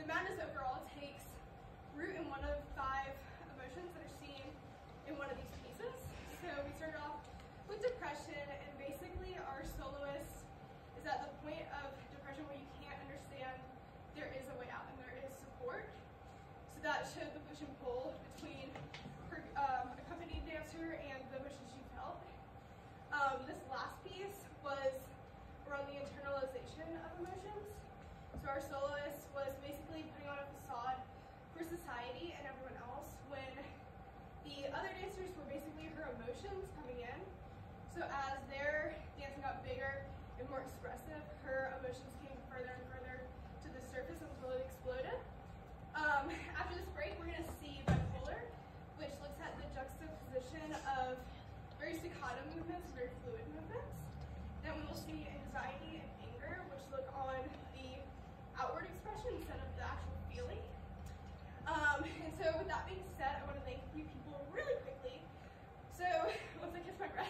madness overall takes root in one of 5 emotions that are seen in one of these pieces. So we started off with depression, and basically our soloist is at the point of depression where you can't understand there is a way out and there is support. So that showed the push and pull between her accompanied dancer and the emotions she felt. This last piece was around the internalization of emotions. So our soloist was basically putting on a facade for society and everyone else when the other dancers were basically her emotions coming in. So as their dancing got bigger and more expressive, her emotions came further and further to the surface until it exploded. After this break, we're going to see bipolar, which looks at the juxtaposition of very staccato movements, very fluid movements. Then we will see anxiety and anger, which look on the outward expression instead of the actual feeling. And so with that being said, I want to thank a few people really quickly. So once I catch my breath.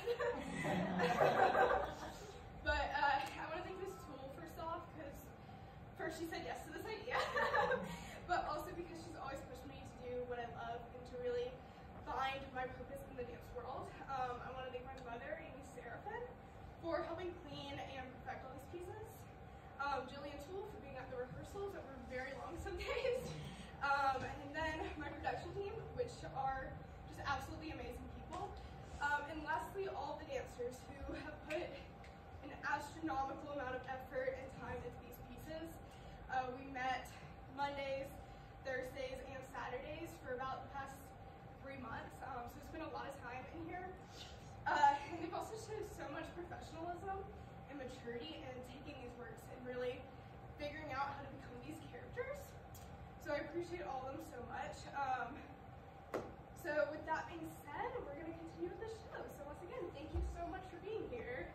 But I want to thank Ms. Toole first off, because first she said yes to this idea, but also because she's always pushed me to do what I love and to really find my purpose in the dance world. I want to thank my mother, Amy Seraphin, for helping clean and perfect all these pieces. Jillian Toole for being at the rehearsals that were very long some days. And then my production team, which are just absolutely amazing people. And lastly, all the dancers who have put an astronomical amount of effort and time into these pieces. We met Mondays, Thursdays, and Saturdays for about the past 3 months. So it's been a lot of time in here. And they've also showed so much professionalism and maturity in taking these works and really figuring out how to become these characters. So I appreciate all of them so much. So with that being said, we're going to continue with the show. So once again, thank you so much for being here.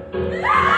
No!